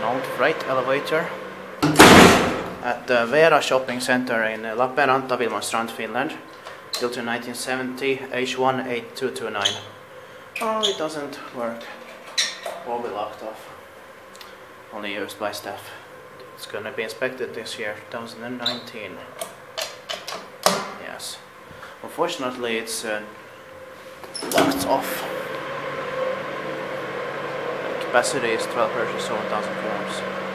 old freight elevator at the Weera shopping center in Lappeenranta, Villmanstrand, Finland, built in 1970, H18229. Oh, it doesn't work. Will be locked off. Only used by staff. It's gonna be inspected this year, 2019. Yes. Unfortunately, it's locked off. The capacity is 12 hertz, so 1000 grams.